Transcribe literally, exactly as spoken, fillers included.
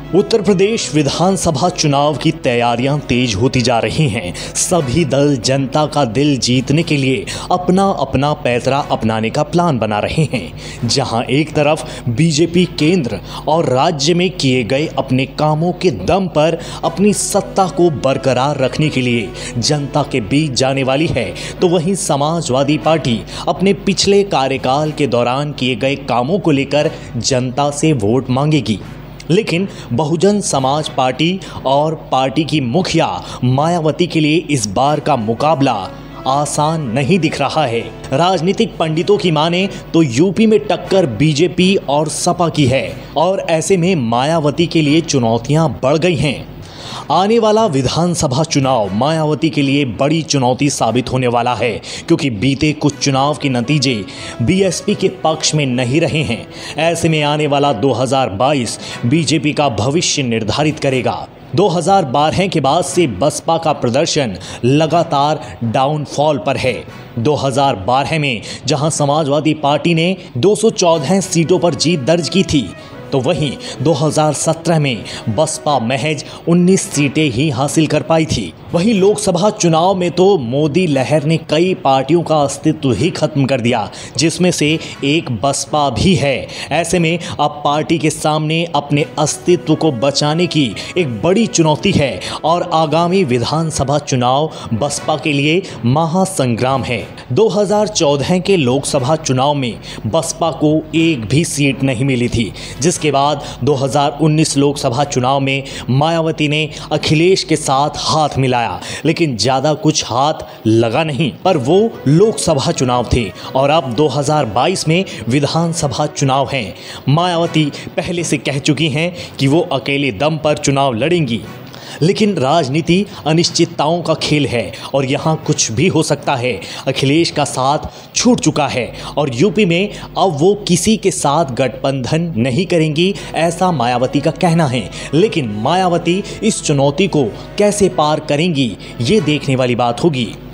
उत्तर प्रदेश विधानसभा चुनाव की तैयारियां तेज होती जा रही हैं। सभी दल जनता का दिल जीतने के लिए अपना अपना पैतरा अपनाने का प्लान बना रहे हैं। जहां एक तरफ बीजेपी केंद्र और राज्य में किए गए अपने कामों के दम पर अपनी सत्ता को बरकरार रखने के लिए जनता के बीच जाने वाली है, तो वहीं समाजवादी पार्टी अपने पिछले कार्यकाल के दौरान किए गए कामों को लेकर जनता से वोट मांगेगी। लेकिन बहुजन समाज पार्टी और पार्टी की मुखिया मायावती के लिए इस बार का मुकाबला आसान नहीं दिख रहा है। राजनीतिक पंडितों की माने तो यूपी में टक्कर बीजेपी और सपा की है और ऐसे में मायावती के लिए चुनौतियां बढ़ गई हैं। आने वाला विधानसभा चुनाव मायावती के लिए बड़ी चुनौती साबित होने वाला है, क्योंकि बीते कुछ चुनाव के नतीजे बीएसपी के पक्ष में नहीं रहे हैं। ऐसे में आने वाला दो हज़ार बाईस बीजेपी का भविष्य निर्धारित करेगा। दो हज़ार बारह के बाद से बसपा का प्रदर्शन लगातार डाउनफॉल पर है। दो हज़ार बारह में जहां समाजवादी पार्टी ने दो सौ चौदह सीटों पर जीत दर्ज की थी, तो वहीं दो हज़ार सत्रह में बसपा महज उन्नीस सीटें ही हासिल कर पाई थी। वहीं लोकसभा चुनाव में तो मोदी लहर ने कई पार्टियों का अस्तित्व ही खत्म कर दिया, जिसमें से एक बसपा भी है। ऐसे में अब पार्टी के सामने अपने अस्तित्व को बचाने की एक बड़ी चुनौती है और आगामी विधानसभा चुनाव बसपा के लिए महासंग्राम है। दो हज़ार चौदह के लोकसभा चुनाव में बसपा को एक भी सीट नहीं मिली थी, जिसके बाद दो हज़ार उन्नीस लोकसभा चुनाव में मायावती ने अखिलेश के साथ हाथ मिलाया, लेकिन ज्यादा कुछ हाथ लगा नहीं। पर वो लोकसभा चुनाव थे और अब दो हज़ार बाईस में विधानसभा चुनाव हैं। मायावती पहले से कह चुकी हैं कि वो अकेले दम पर चुनाव लड़ेंगी, लेकिन राजनीति अनिश्चितताओं का खेल है और यहाँ कुछ भी हो सकता है। अखिलेश का साथ छूट चुका है और यूपी में अब वो किसी के साथ गठबंधन नहीं करेंगी, ऐसा मायावती का कहना है। लेकिन मायावती इस चुनौती को कैसे पार करेंगी, ये देखने वाली बात होगी।